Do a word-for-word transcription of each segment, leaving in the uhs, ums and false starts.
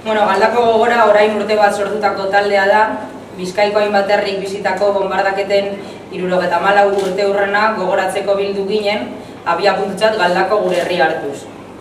Bueno, Galdako Gogora orain urte bat sortutako taldea da, Bizkaiko hainbat herrik bizitako bonbardaketen hirurogeita hamalau urte hurrena gogoratzeko bildu ginen, abiapuntutzat Galdako gure herria hartuz.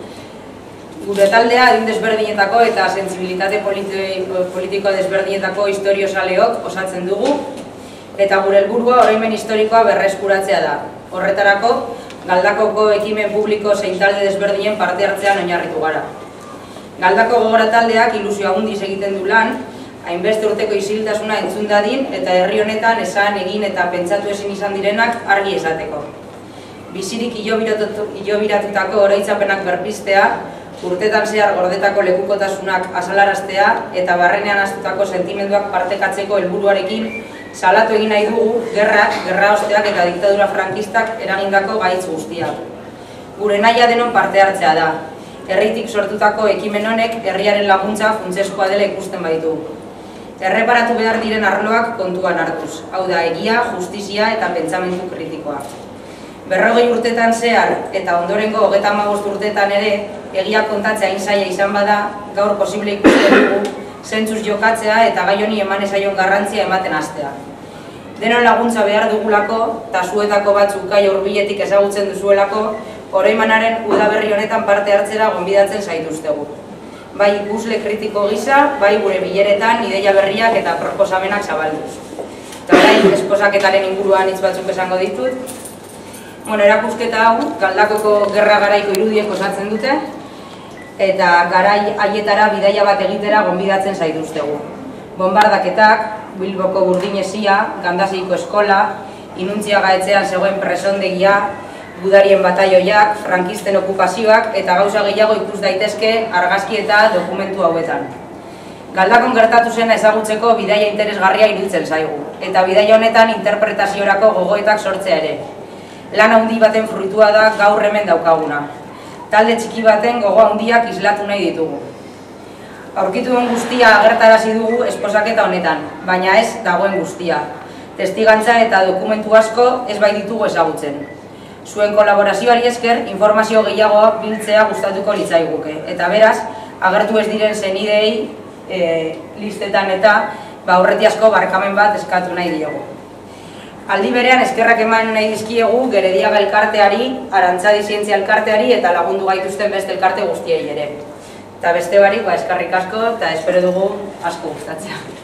Gure taldea adin desberdinetako eta sentsibilitate politiko desberdinetako historiosaleok osatzen dugu, eta gure helburua oroimen historikoa berreskuratzea da. Horretarako, Galdakoko ekimen publiko zein talde desberdinen parte hartzean oinarritu gara. Galdako Gogora taldeak ilusio handiz egiten du lan, hainbeste urteko isiltasuna entzun dadin eta herri honetan esan, egin eta pentsatu ezin izan direnak argi esateko. Bizirik hilobiratutako oroitzapenak berpiztea, urtetan zehar gordetako lekukotasunak azalaraztea eta barrenean haztutako sentimenduak partekatzeko helburuarekin salatu egin nahi dugu gerrak, gerraosteak eta diktadura frankistak eragindako gaitz guztiak. Gure nahia denon parte hartzea da. Herritik sortutako ekimen honek herriaren laguntza funtsezkoa dela ikusten baitu. Erreparatu behar diren arloak kontuan hartuz, hau da egia, justizia eta pentsamendu kritikoa. Berrogei urtetan zehar eta ondorengo hogeita hamabost urtetan ere egia kontatzea hain zaila izan bada, gaur posible ikusten dugu zentzuz jokatzea eta gai honi eman ezaion garrantzia ematen hastea. Denon laguntza behar dugulako, eta zuetako batzuk gai hurbiletik ezagutzen duzuelako, oroimanaren udaberri honetan parte hartzera gonbidatzen zaituztegu. Bai ikusle kritiko gisa, bai gure bileretan ideia berriak eta proposamenak zabalduz. Eta orain esposaketaren inguruan hitz batzuk esango ditut. Bueno, erakusketa hau, Galdakoko gerra garaiko irudiek osatzen dute, eta garai haietara bidaia bat egitera gonbidatzen zaituztegu. Bonbardaketak, Bilboko Burdinesia, Gandaseiko eskola, Inuntziaga etxean zegoen presondegia, gudarien bataioiak, frankisten okupazioak eta gauza gehiago ikus daitezke argazki eta dokumentu hauetan. Galdakon gertatu zena ezagutzeko bidaia interesgarria iruditzen zaigu, eta bidaia honetan interpretaziorako gogoetak sortzea ere. Lan handi baten fruitua da gaur hemen daukaguna. Talde txiki baten gogo handiak islatu nahi ditugu. Aurkitu den guztia agertarazi dugu esposaketa honetan, baina ez dagoen guztia. Testigantza eta dokumentu asko ez bai ditugu ezagutzen. Zuen kolaborazioari esker, informazio gehiago biltzea gustatuko litzaiguke. Eta beraz, agertu ez diren zenidei e, listetan eta aurreti asko barkamen bat eskatu nahi diogu. Aldi berean eskerrak eman nahi dizkiegu Gerediaga elkarteari, Arantzadi zientzia elkarteari eta lagundu gaituzten beste elkarte guztiei ere. Eta beste barik, eskerrik asko eta espero dugu asko gustatzea.